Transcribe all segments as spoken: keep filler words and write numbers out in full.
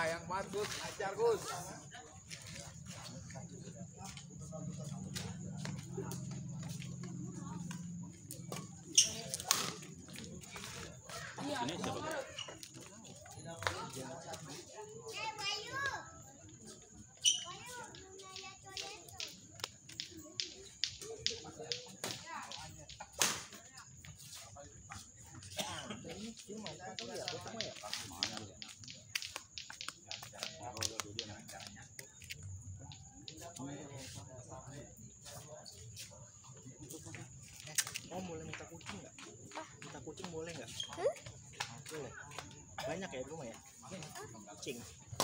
yang kuat Gus, ajar Gus. Ini siapa? Oh, boleh minta kucing nggak? Minta kucing boleh nggak? Hmm? Boleh. Banyak ya di rumah ya? Kucing.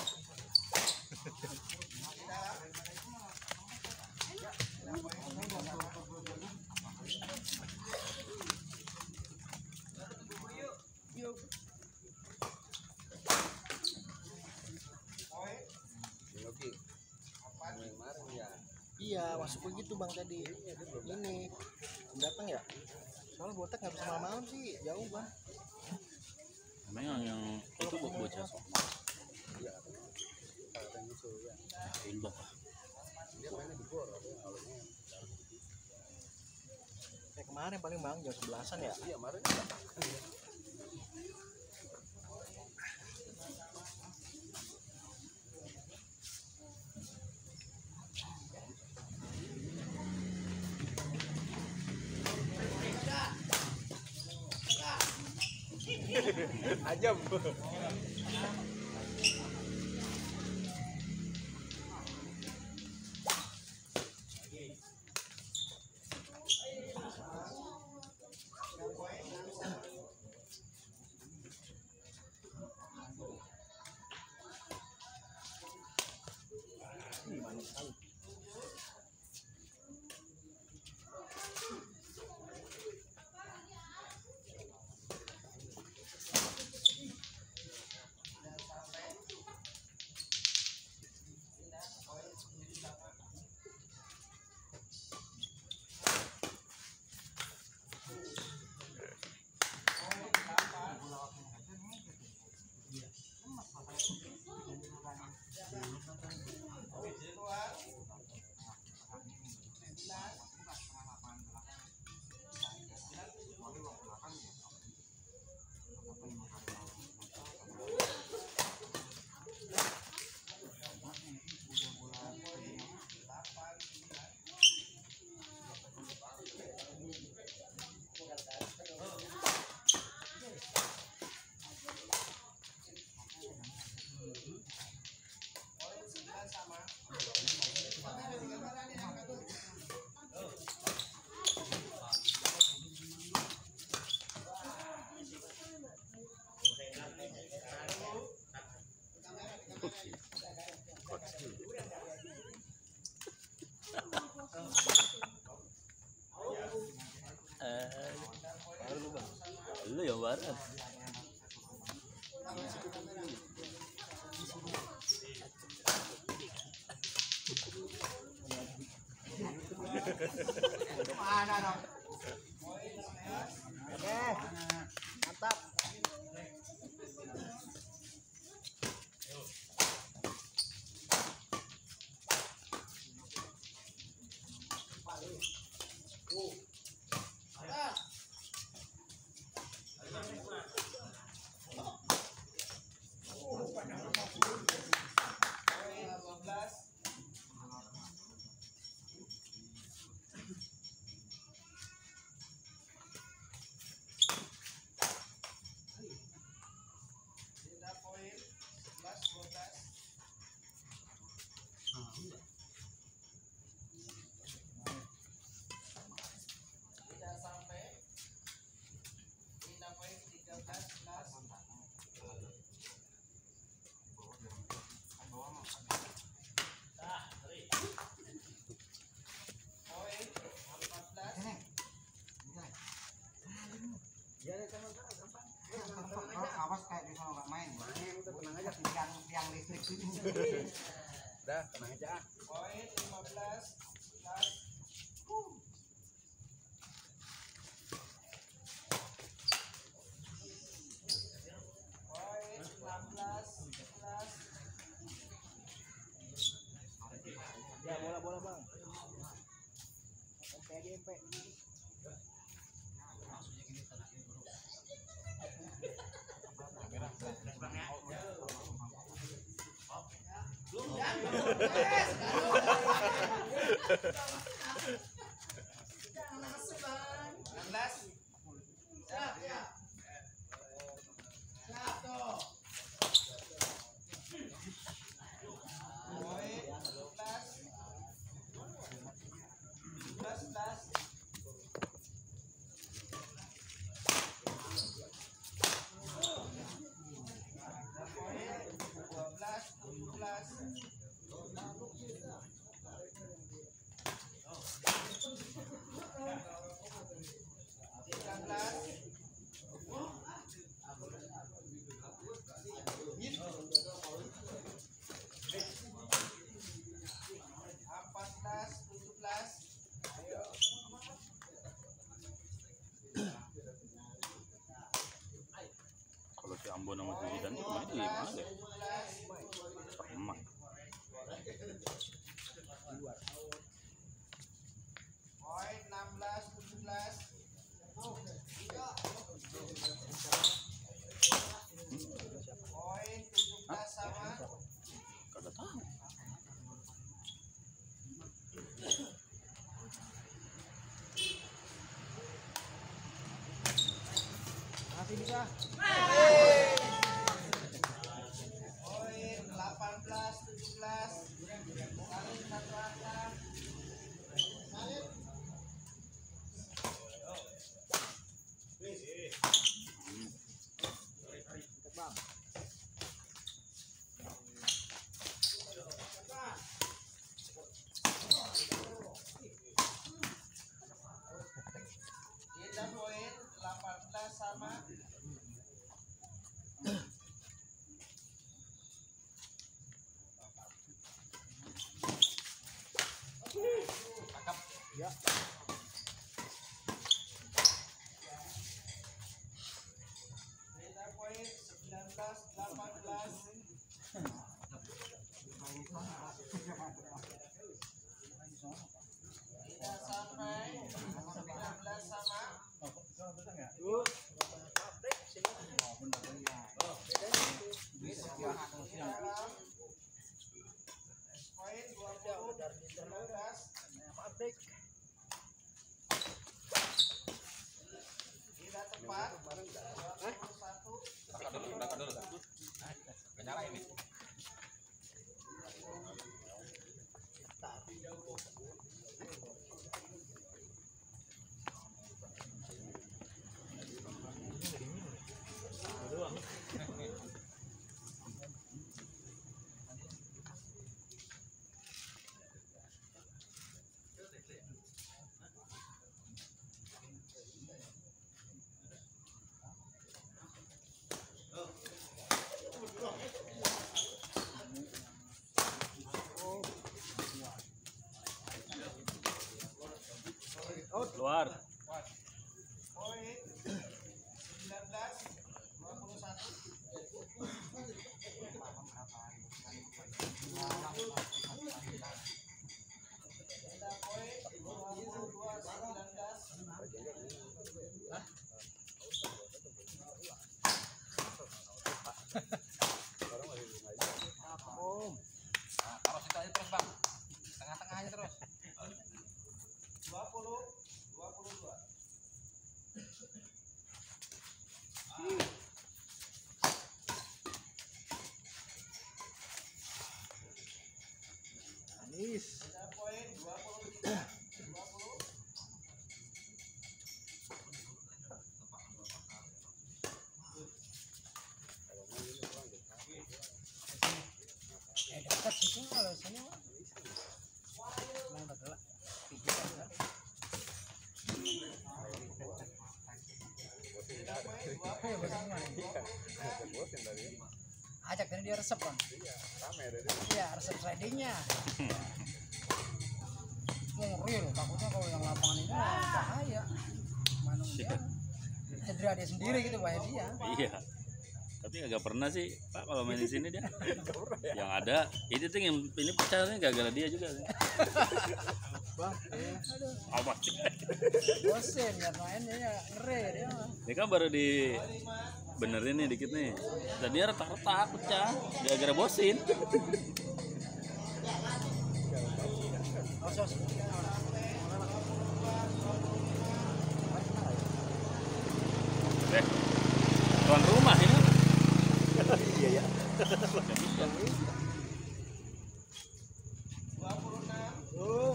Iya, masuk begitu bang tadi. Ini datang ya? Soalnya botak nggak bisa malam-malam sih, jauh bang. Memang yang itu buat bocah Somang. Iya, kalau gitu ya. Timbok. Dia mainnya di gor, Kayak kemarin paling bang jam sebelasan ya? Iya, kemarin. Ajam. Gimana sekali? Eh, lu yang barat. Mana dong? Oke, mantap. Awas kayak di sana nggak main. Main, udah tenang aja. Tiang tiang listrik itu. Udah, tenang aja. Poin lima belas. Poin enam belas. G P. Kalau si Ambon sama si Zidan tuh main di mana deh? Sama. Poin enam belas tujuh belas. Poin tujuh belas sama. Kagak tahu. Masih bisa. Poin delapan belas tujuh belas. Saling satu angka. Bang. Kita poin delapan belas sama. Ya. Kita poin sembilan belas delapan belas. Tidak sampai sembilan belas sama. Poin dua puluh sembilan belas. Tidak tepat. dua puluh satu. Keluar. Poin sembilan belas dua puluh satu. Kita poin dua puluh dua sembilan belas. Om. Taruh situ aja terus bang, tengah-tengah aja terus. dua puluh dua puluh dua. Manis. Kita poin dua puluh tiga dua puluh. Eh dekat situ kalau sana. Mang bagala. Kita poin dua puluh satu. Ajak tadi dia resep kan? Rame ada Iya resep slidingnya. Ngeri loh, takutnya kalau yang lapangan ini wah, bahaya. Manusia cedera dia sendiri gitu bahaya dia. Iya. Tapi agak pernah sih Pak kalau main di sini dia. Yang ada itu tuh yang ini pecahannya gagal dia juga. Bang, eh, Awas. Bosen ya mainnya ya ngeri dia. Ini kan baru di benerin nih dikit nih. Tadinya retak-retak pecah gara-gara bosin. Osos. Eh, tuan rumah ini. Iya ya. Oh.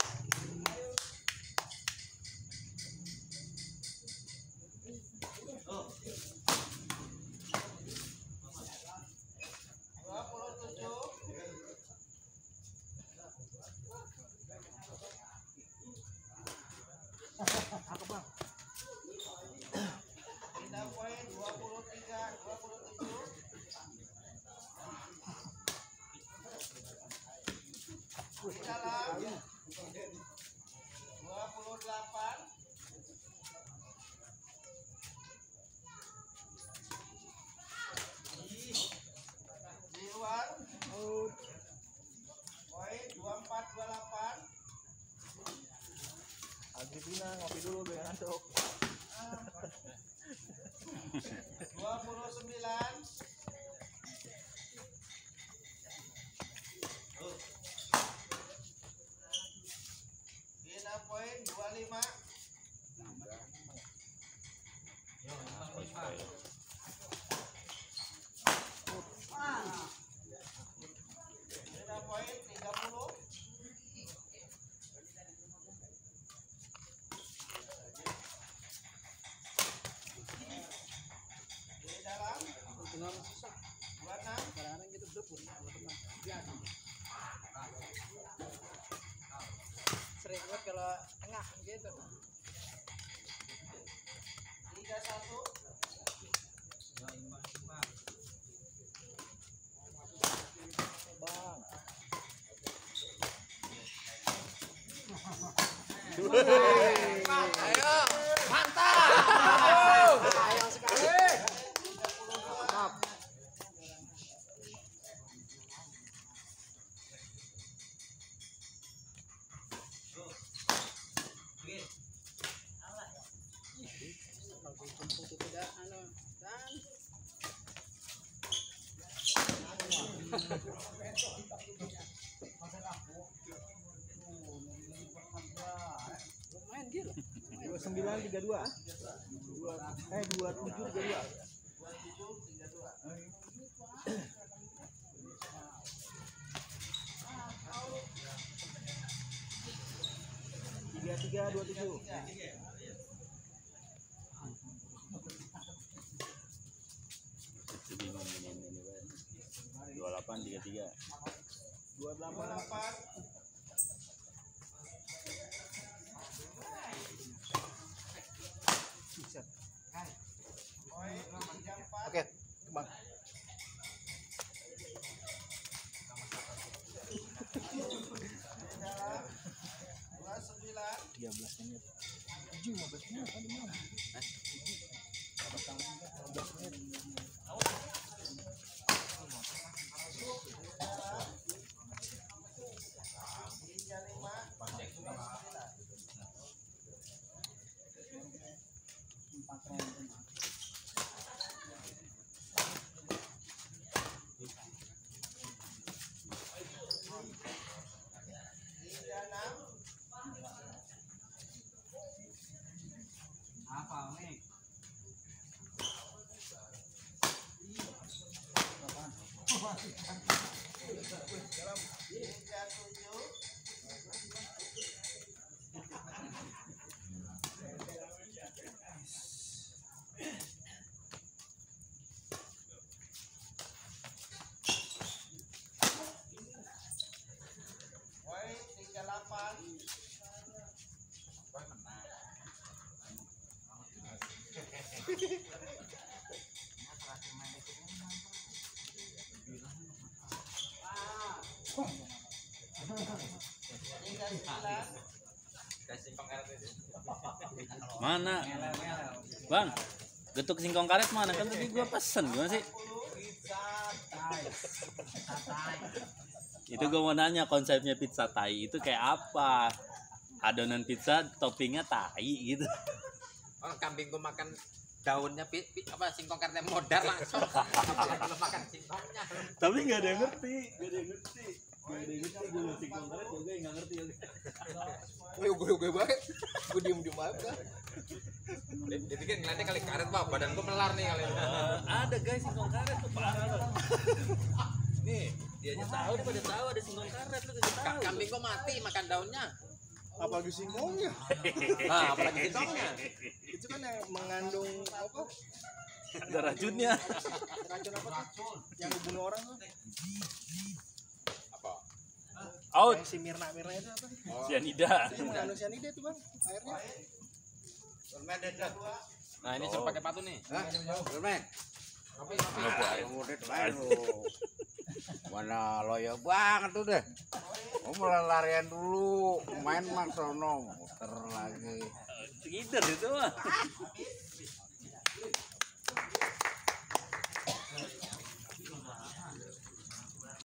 Argentina ngopi dulu biar ngantuk. dua puluh sembilan. Bina poin dua puluh lima. Bina poin tiga puluh. Sering banget kalau tengah gitu. tiga satu. Bang. Ayo, mantap. Ayo sekali. Mantap. Lumayan gila. dua sembilan tiga dua. Eh dua tujuh tiga dua. tiga tiga dua tujuh. Bingung ini ini dua delapan tiga tiga. dua delapan. Oke, Bang. tiga belas menit. tujuh lima belas menit tadi malam. Hah? lima belas menit. Apa nih? Mana? Bang, getuk singkong karet mana? Kan tadi gua pesen, gimana sih? Itu gua mau nanya konsepnya pizza Thai itu kayak apa? adonan pizza toppingnya tai gitu. Orang kambing gua makan daunnya pi, pi, apa singkong karena modal langsung. Belum makan singkongnya. Tapi nggak ada yang ngerti, nggak ada yang ngerti, nggak ada yang ngerti. Gue singkong karet juga nggak ngerti. Gue gue gue banget. Gue diem diem aja. Dia, dia pikir ngeliatnya kali karet pak, badan gua melar nih kali. Uh, ada guys singkong karet tuh parah loh. Nih, dia aja tahu, dia pada tahu ada singkong karet lu kasih tahu. Kambing gua mati makan daunnya. Apalagi singkongnya. Nah, apalagi singkongnya. Itu kan yang mengandung apa? Ada racunnya. Racun apa tuh? Yang bunuh orang tuh? Apa? Out. Yang si Mirna Mirna itu apa? Cyanida. Itu mengandung cyanida tuh bang, airnya. Nah, ini suruh pakai patu nih. Hah? Bermain. Kopi, Ngudit baru. Mana loyo banget tuh deh. Mau mulai larian dulu, main mak sono, muter lagi. Ngider itu mah.